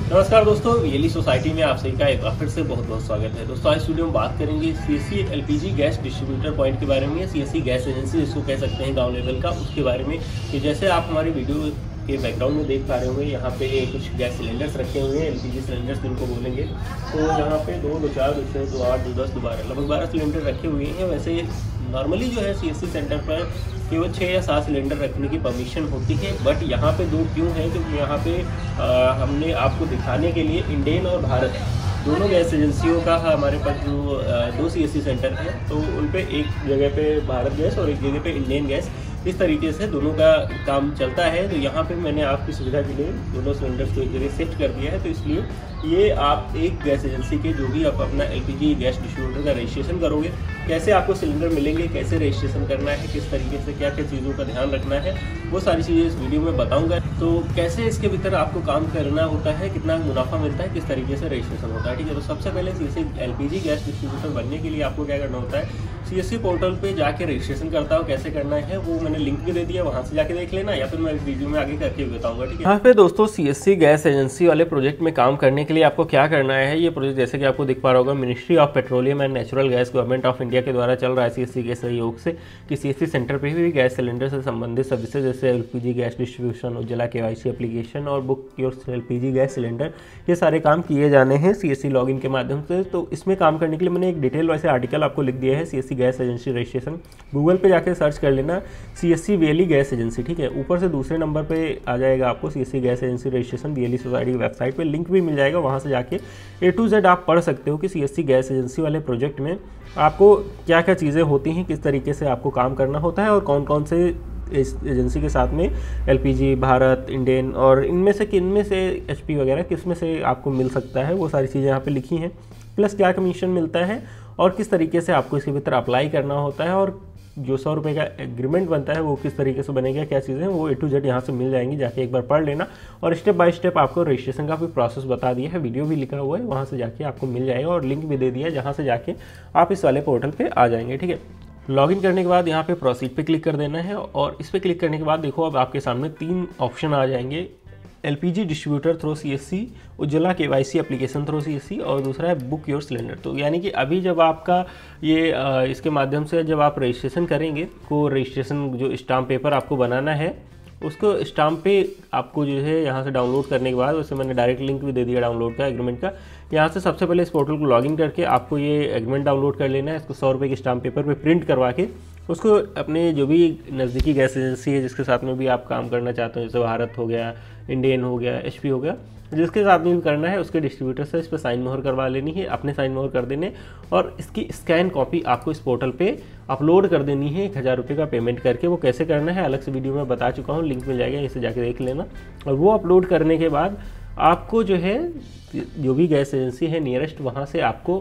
नमस्कार दोस्तों, VLE society में आप सभी का एक बार फिर से बहुत बहुत स्वागत है। दोस्तों आज वीडियो में बात करेंगे CSC LPG gas distributor point के बारे में, सीएससी गैस एजेंसी जिसको कह सकते हैं गांव लेवल का, उसके बारे में कि जैसे आप हमारे वीडियो के बैकग्राउंड में देख पा रहे होंगे, यहाँ पे कुछ गैस सिलेंडर्स रखे हुए हैं, एलपीजी सिलेंडर्स जिनको बोलेंगे। तो यहाँ पे 2, 2, 4, 2, 6, 2, 8, 2, 10, 2, 12 लगभग 12 सिलेंडर रखे हुए हैं। वैसे नॉर्मली जो है सीएससी सेंटर पर केवल 6 या 7 सिलेंडर रखने की परमिशन होती है, बट यहाँ पे 2 क्यों है? क्योंकि यहाँ पे हमने आपको दिखाने के लिए इंडेन और भारत दोनों गैस एजेंसियों का हमारे पास जो 2 सीएससी सेंटर हैं, तो उन पे एक जगह पे भारत गैस और एक जगह पे इंडेन गैस, इस तरीके से दोनों का काम चलता है। तो यहाँ पे मैंने आपकी सुविधा के लिए दोनों सिलेंडर्स को एक जगह शिफ्ट कर दिया है। तो इसलिए ये आप एक गैस एजेंसी के जो भी आप अपना एलपीजी गैस डिस्ट्रीब्यूटर का रजिस्ट्रेशन करोगे, कैसे आपको सिलेंडर मिलेंगे, कैसे रजिस्ट्रेशन करना है, किस तरीके से क्या क्या चीज़ों का ध्यान रखना है, वो सारी चीज़ें इस वीडियो में बताऊंगा। तो कैसे इसके भीतर आपको काम करना होता है, कितना मुनाफा मिलता है, किस तरीके से रजिस्ट्रेशन होता है, ठीक है। तो सबसे पहले सीएससी एलपीजी गैस डिस्ट्रीब्यूटर बनने के लिए आपको क्या करना होता है, सीएससी पोर्टल पे जाके रजिस्ट्रेशन करता हूँ, कैसे करना है वो मैंने लिंक भी दे दिया, वहाँ से जाके देख लेना, या फिर मैं इस वीडियो में आगे करके बताऊंगा, ठीक है। यहाँ पे दोस्तों सीएससी गैस एजेंसी वाले प्रोजेक्ट में काम करने के लिए आपको क्या करना है, ये प्रोजेक्ट जैसे कि आपको दिख पा रहा होगा, Ministry of Petroleum and Natural Gas Government of India के द्वारा चल रहा है सीएससी के सहयोग से, कि सीएससी सेंटर पे भी गैस सिलेंडर से संबंधित सर्विसेज जैसे LPG gas distribution, Ujjwala KYC application और book your LPG gas cylinder, ये सारे काम किए जाने हैं सीएससी लॉगिन के माध्यम से। तो इसमें काम करने के लिए मैंने एक डिटेल वैसे आर्टिकल आपको लिख दिया है, CSC gas agency registration. Google पे जाके सर्च कर लेना सीएससी वीएलई गैस एजेंसी, ठीक है। ऊपर से दूसरे नंबर पे आ जाएगा आपको CSC gas agency registration, VLE society की वेबसाइट पे लिंक भी मिल जाएगा, वहाँ से जाके A to Z आप पढ़ सकते हो कि सीएससी गैस एजेंसी वाले प्रोजेक्ट में आपको क्या क्या चीज़ें होती हैं, किस तरीके से आपको काम करना होता है और कौन कौन से इस एजेंसी के साथ में एलपीजी, भारत, इंडेन और इनमें से किन में से एचपी वगैरह किस में से आपको मिल सकता है, वो सारी चीज़ें यहाँ पे लिखी हैं। प्लस क्या कमीशन मिलता है और किस तरीके से आपको इसके भीतर अप्लाई करना होता है, और जो 100 रुपये का एग्रीमेंट बनता है वो किस तरीके से बनेगा, क्या चीज़ें, वो A to Z यहाँ से मिल जाएंगी, जाके एक बार पढ़ लेना। और स्टेप बाय स्टेप आपको रजिस्ट्रेशन का भी प्रोसेस बता दिया है, वीडियो भी लिखा हुआ है, वहाँ से जाके आपको मिल जाएगा, और लिंक भी दे दिया है जहाँ से जाके आप इस वाले पोर्टल पे आ जाएंगे, ठीक है। लॉगिन करने के बाद यहाँ पे प्रोसीड पे क्लिक कर देना है, और इस पर क्लिक करने के बाद देखो अब आपके सामने 3 ऑप्शन आ जाएंगे, LPG distributor through CSC, Ujjwala KYC application through CSC, और दूसरा है बुक योर सिलेंडर। तो यानी कि अभी जब आपका ये इसके माध्यम से जब आप रजिस्ट्रेशन करेंगे, को रजिस्ट्रेशन जो स्टाम्प पेपर आपको बनाना है, उसको स्टाम्प पे आपको जो है यहाँ से डाउनलोड करने के बाद, वैसे मैंने डायरेक्ट लिंक भी दे दिया डाउनलोड का एग्रीमेंट का, यहाँ से सबसे पहले इस पोर्टल को लॉगिन करके आपको ये एग्रीमेंट डाउनलोड कर लेना है। इसको 100 रुपये के स्टाम्प पेपर पे प्रिंट करवा के उसको अपने जो भी नज़दीकी गैस एजेंसी है जिसके साथ में भी आप काम करना चाहते हो, जैसे भारत हो गया, इंडियन हो गया, एचपी हो गया, जिसके साथ में भी करना है उसके डिस्ट्रीब्यूटर से इस पर साइन मोहर करवा लेनी है, अपने साइन मोहर कर देने, और इसकी स्कैन कॉपी आपको इस पोर्टल पे अपलोड कर देनी है 1000 रुपये का पेमेंट करके। वो कैसे करना है अलग से वीडियो में बता चुका हूँ, लिंक मिल जाएगा, इसे जाके देख लेना। और वो अपलोड करने के बाद आपको जो है जो भी गैस एजेंसी है नियरेस्ट, वहाँ से आपको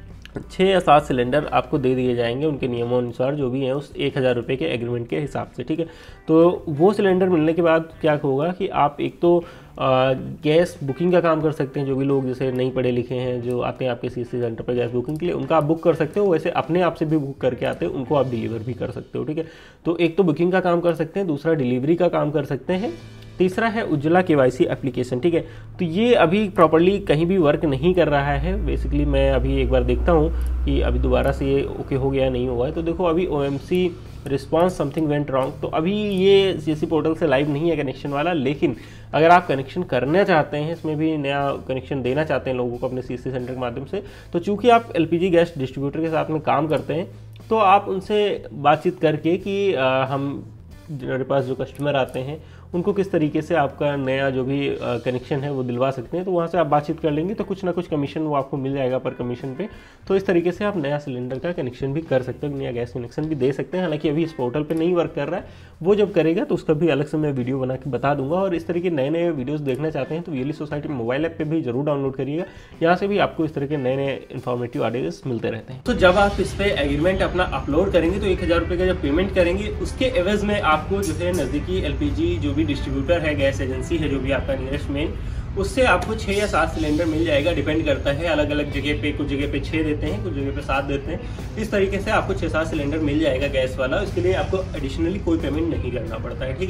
6 या 7 सिलेंडर आपको दे दिए जाएंगे उनके नियमों अनुसार, जो भी हैं उस 1000 रुपये के एग्रीमेंट के हिसाब से, ठीक है। तो वो सिलेंडर मिलने के बाद क्या होगा कि आप एक तो गैस बुकिंग का काम कर सकते हैं, जो भी लोग जैसे नहीं पढ़े लिखे हैं जो आते हैं आपके सीएससी सेंटर पर गैस बुकिंग के लिए, उनका आप बुक कर सकते हो। वैसे अपने आप से भी बुक करके आते हैं, उनको आप डिलीवर भी कर सकते हो, ठीक है। तो एक तो बुकिंग का काम कर सकते हैं, दूसरा डिलीवरी का काम कर सकते हैं, तीसरा है उज्ज्वला केवाईसी एप्लीकेशन, ठीक है। तो ये अभी प्रॉपर्ली कहीं भी वर्क नहीं कर रहा है। बेसिकली मैं अभी एक बार देखता हूँ कि अभी दोबारा से ये ओके हो गया नहीं हुआ है। तो देखो अभी OMC response something went wrong, तो अभी ये सीएससी पोर्टल से लाइव नहीं है कनेक्शन वाला, लेकिन अगर आप कनेक्शन करना चाहते हैं, इसमें भी नया कनेक्शन देना चाहते हैं लोगों को अपने सीएससी सेंटर के माध्यम से, तो चूँकि आप एलपीजी गैस डिस्ट्रीब्यूटर के साथ में काम करते हैं, तो आप उनसे बातचीत करके कि हम हमारे पास जो कस्टमर आते हैं उनको किस तरीके से आपका नया जो भी कनेक्शन है वो दिलवा सकते हैं। तो वहाँ से आप बातचीत कर लेंगे तो कुछ ना कुछ कमीशन वो आपको मिल जाएगा पर कमीशन पे। तो इस तरीके से आप नया सिलेंडर का कनेक्शन भी कर सकते हो, नया गैस कनेक्शन भी दे सकते हैं। हालांकि अभी इस पोर्टल पे नहीं वर्क कर रहा है, वो जब करेगा तो उसका भी अलग से मैं वीडियो बना के बता दूंगा। और इस तरह के नए नए वीडियोज़ देखना चाहते हैं तो वीएलई सोसाइटी मोबाइल ऐप पर भी जरूर डाउनलोड करिएगा, यहाँ से भी आपको इस तरह के नए नए इन्फॉर्मेटिव आइडियाज मिलते रहते हैं। तो जब आप इस पर एग्रीमेंट अपना अपलोड करेंगे तो 1000 रुपये का जब पेमेंट करेंगे, उसके एवज में आपको जो है नज़दीकी एलपीजी जो भी डिस्ट्रीब्यूटर है, गैस एजेंसी है जो भी आपका नियरेस्ट मेन, उससे आपको 6 या 7 सिलेंडर मिल जाएगा। डिपेंड करता है, अलग अलग जगह पे, कुछ जगह पे 6 देते हैं, कुछ जगह पे 7 देते हैं। इस तरीके से आपको 6-7 सिलेंडर मिल जाएगा गैस वाला। इसके लिए आपको एडिशनली कोई पेमेंट नहीं करना पड़ता है, ठीक है।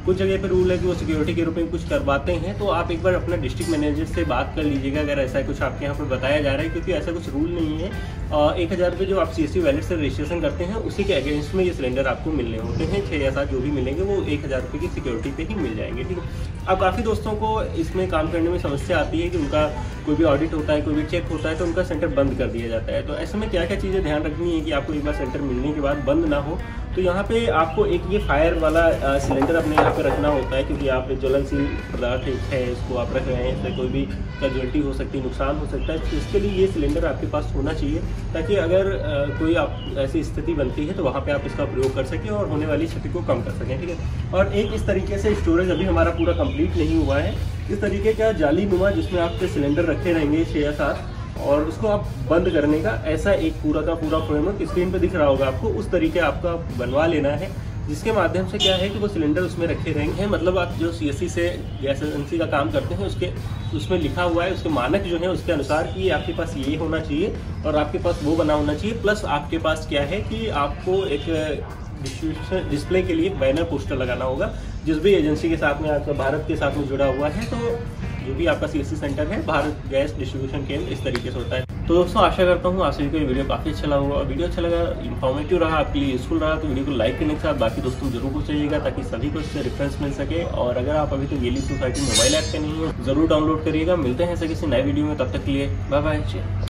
कुछ जगह पे रूल है कि वो सिक्योरिटी के रूप में कुछ करवाते हैं, तो आप एक बार अपना डिस्ट्रिक्ट मैनेजर से बात कर लीजिएगा अगर ऐसा कुछ आपके यहाँ पर बताया जा रहा है, क्योंकि ऐसा कुछ रूल नहीं है। 1000 रुपये जो आप CSC वैलेट से रजिस्ट्रेशन करते हैं उसी के अगेंस्ट में ये सिलेंडर आपको मिलने होते हैं। 6 या 7 जो भी मिलेंगे वो 1000 रुपये की सिक्योरिटी पे ही मिल जाएंगे, ठीक है। अब काफ़ी दोस्तों को इसमें काम करने में समस्या आती है कि उनका कोई भी ऑडिट होता है, कोई भी चेक होता है तो उनका सेंटर बंद कर दिया जाता है। तो ऐसे में क्या क्या चीज़ें ध्यान रखनी है कि आपको एक बार सेंटर मिलने के बाद बंद ना हो। तो यहाँ पे आपको एक ये फायर वाला सिलेंडर अपने यहाँ पे रखना होता है, क्योंकि आप ज्वलनशील पदार्थ है इसको आप रख रहे हैं, इससे कोई भी कैजुअल्टी हो सकती है, नुकसान हो सकता है। तो इसके लिए ये सिलेंडर आपके पास होना चाहिए, ताकि अगर कोई आप ऐसी स्थिति बनती है तो वहाँ पे आप इसका प्रयोग कर सकें और होने वाली क्षति को कम कर सकें, ठीक है। और एक इस तरीके से स्टोरेज अभी हमारा पूरा कंप्लीट नहीं हुआ है, इस तरीके का जाली नुमा जिसमें आपके सिलेंडर रखे रहेंगे 6 या 7, और उसको आप बंद करने का ऐसा एक पूरा का पूरा फ्रेमवर्क स्क्रीन पे दिख रहा होगा आपको, उस तरीके आपका बनवा लेना है, जिसके माध्यम से क्या है कि वो सिलेंडर उसमें रखे रहेंगे। मतलब आप जो CSC से गैस एजेंसी का काम करते हैं उसमें लिखा हुआ है, उसके मानक जो है उसके अनुसार कि आपके पास ये होना चाहिए और आपके पास वो बना होना चाहिए। प्लस आपके पास क्या है कि आपको एक डिस्प्ले के लिए बैनर पोस्टर लगाना होगा, जिस भी एजेंसी के साथ में आपका भारत के साथ में जुड़ा हुआ है। तो जो भी आपका CSC सेंटर है, भारत गैस डिस्ट्रीब्यूशन केंद्र, इस तरीके से होता है। तो दोस्तों आशा करता हूँ आप सभी को ये वीडियो काफ़ी अच्छा लगा होगा। वीडियो अच्छा लगा, इन्फॉर्मेटिव रहा, आपके लिए यूजफुल रहा तो वीडियो को लाइक करने के साथ बाकी दोस्तों जरूर पहुंचाइएगा, ताकि सभी को इससे रेफरेंस मिल सके। और अगर आप अभी तक गेली सोसाइटी मोबाइल ऐप पे नहीं हो, जरूर डाउनलोड करिएगा। मिलते हैं ऐसे किसी नए वीडियो में, तब तक के लिए बाय बाय।